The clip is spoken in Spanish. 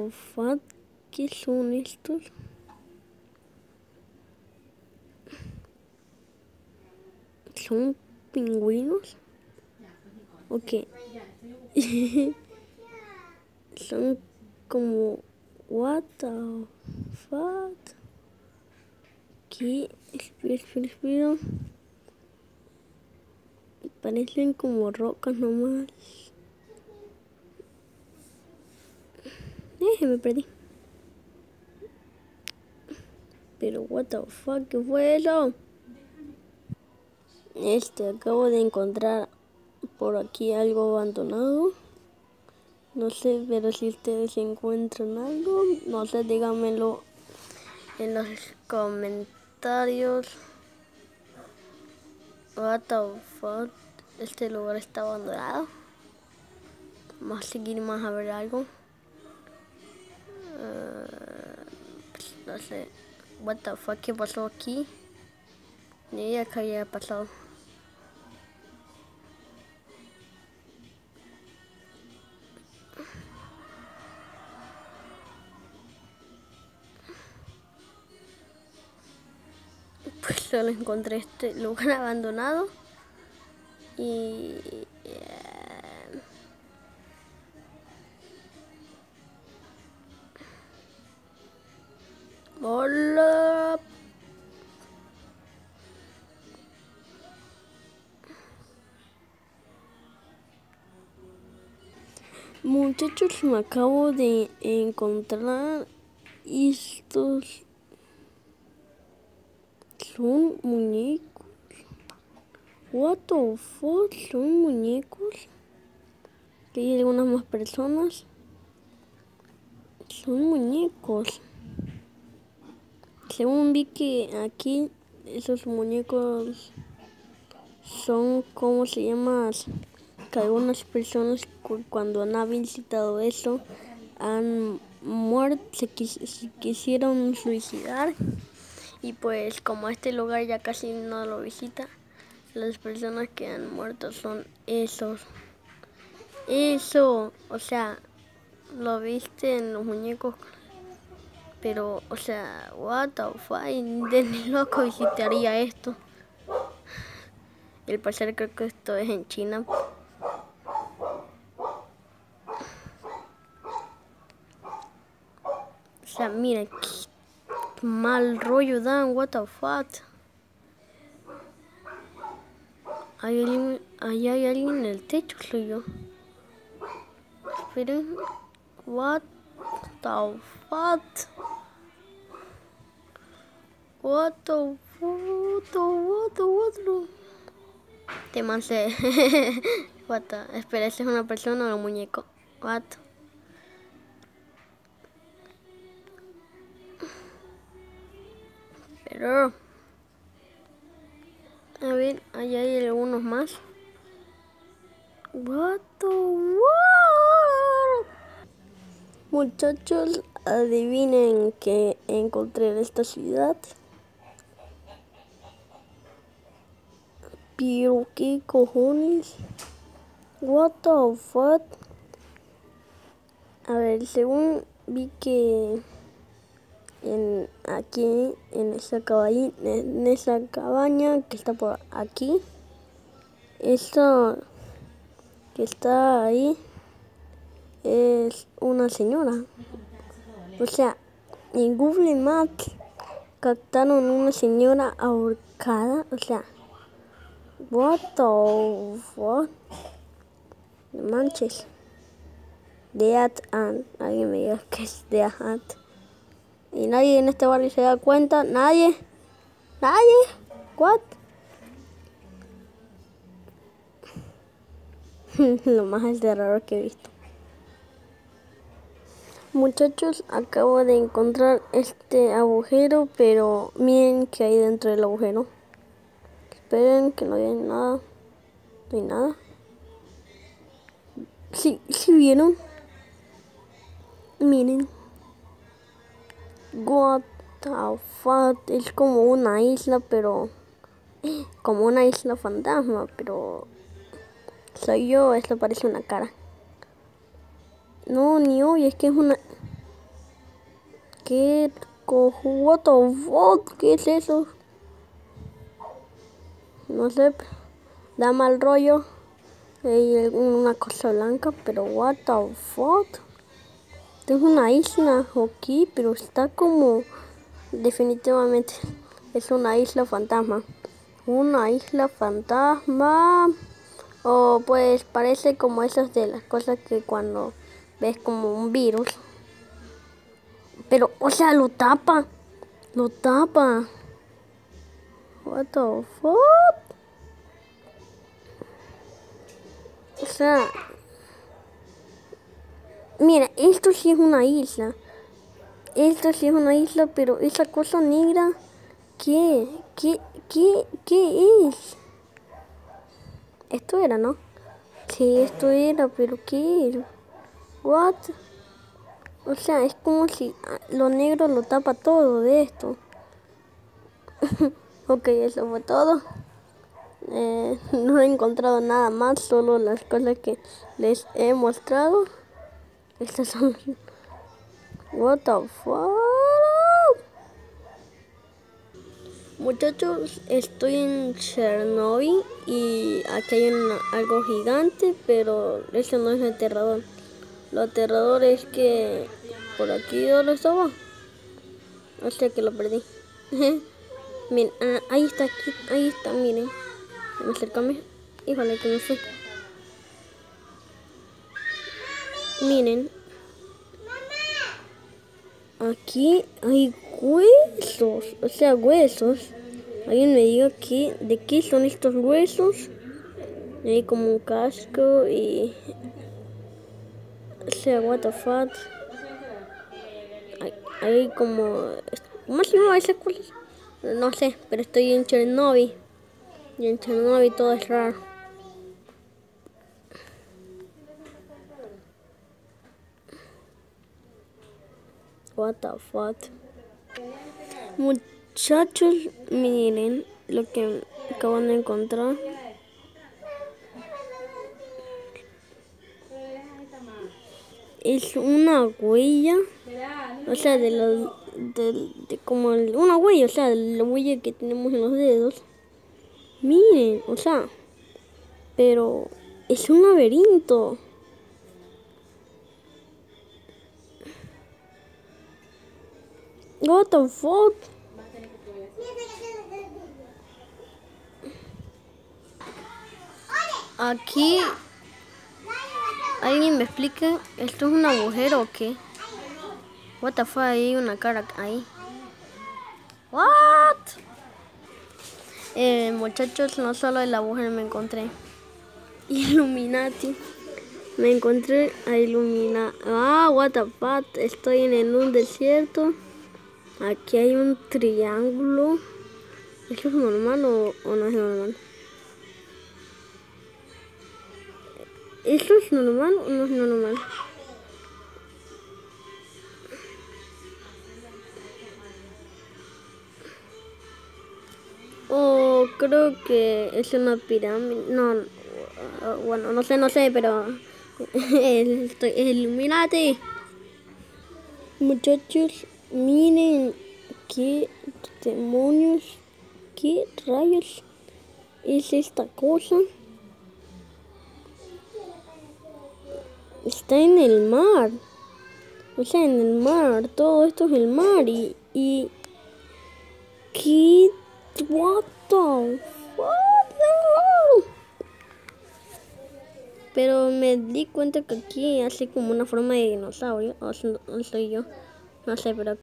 the fuck? ¿Qué son estos? ¿Son pingüinos? Ok. Son como... What the fuck? ¿Qué? Espera. Parecen como rocas nomás. Me perdí. Pero what the fuck, ¿qué fue eso? Acabo de encontrar por aquí algo abandonado. No sé, pero si ustedes encuentran algo, no sé, díganmelo en los comentarios. What the fuck, este lugar está abandonado. Vamos a seguir más a ver algo. No sé, what the fuck, ¿qué pasó aquí? Ni idea que había pasado. Pues solo encontré este lugar abandonado. Y... Hola. Muchachos, me acabo de encontrar estos. Son muñecos. What the fuck, son muñecos. Que hay algunas más personas. Son muñecos. Según vi que aquí esos muñecos son, ¿cómo se llama? Que algunas personas cuando han visitado eso han muerto, se quisieron suicidar, y pues como este lugar ya casi no lo visita, las personas que han muerto son esos. Eso, o sea, lo viste en los muñecos, pero, o sea, what the fuck, de ni loco visitaría esto. El parecer creo que esto es en China. O sea, mira, qué mal rollo dan, what the fuck. Ahí hay alguien en el techo, soy yo. Esperen, what the fuck. What the Te mancé. What the... Espera, ¿esa es una persona o un muñeco? What? Pero... A ver, ahí hay algunos más. What the world? Muchachos, adivinen que encontré en esta ciudad. Pero qué cojones. What the fuck. A ver, según vi que aquí en esa cabaña que está por aquí, esto que está ahí es una señora. O sea, en Google Maps captaron una señora ahorcada. O sea, what the fuck. No manches. Dead Ant. Alguien me diga que es Dead Ant. Y nadie en este barrio se da cuenta. Nadie. What? Lo más de raro que he visto. Muchachos, acabo de encontrar este agujero, pero miren que hay dentro del agujero. Esperen que no haya nada. No hay nada. Sí vieron. Miren. What the fuck. Es como una isla, pero... Como una isla fantasma, pero... Soy yo, esto parece una cara. No, ni hoy, es que es una... ¿Qué cojo? What the fuck? ¿Qué es eso? No sé, da mal rollo. Hay una cosa blanca, pero what the fuck? Tengo una isla aquí, pero está como... Definitivamente es una isla fantasma. Una isla fantasma. O pues parece como esas de las cosas que cuando ves como un virus. Pero, o sea, lo tapa. Lo tapa. What the fuck? O sea... Mira, esto sí es una isla. Esto sí es una isla, pero esa cosa negra... ¿Qué es? Esto era, ¿no? Sí, esto era, pero ¿qué es? What? O sea, es como si lo negro lo tapa todo de esto. Ok, eso fue todo. No he encontrado nada más, solo las cosas que les he mostrado. Estas son... What the fuck? Muchachos, estoy en Chernobyl y aquí hay algo gigante, pero eso no es aterrador. Lo aterrador es que por aquí donde estaba, o sea que lo perdí. Miren, ahí está, miren. Me acercame. Híjole, que me fui. Miren. Aquí hay huesos, o sea, huesos. Alguien me diga de qué son estos huesos. Hay como un casco y... O sea, what the fuck. Hay como... ¿Cómo se llama esas cosas? No sé, pero estoy en Chernobyl. Y en Chernobyl todo es raro. What the fuck. Muchachos, miren lo que acaban de encontrar. Es una huella, o sea, como una huella, o sea, la huella que tenemos en los dedos. Miren, o sea, pero es un laberinto. What the fuck? Aquí, ¿alguien me explica? ¿Esto es un agujero o qué? What the fuck, hay una cara ahí. What? Muchachos, no solo el agujero me encontré. Illuminati. Me encontré a Illuminati. What the fuck. Estoy en un desierto. Aquí hay un triángulo. ¿Eso es normal o no es normal? ¿Eso es normal o no es normal? Creo que es una pirámide. No, bueno, no sé, pero es Illuminati. Muchachos, miren qué demonios, qué rayos es esta cosa. Está en el mar. O sea, en el mar. Todo esto es el mar. Y ¿qué? What the fuck? Pero me di cuenta que aquí hace como una forma de dinosaurio. O soy yo. No sé, pero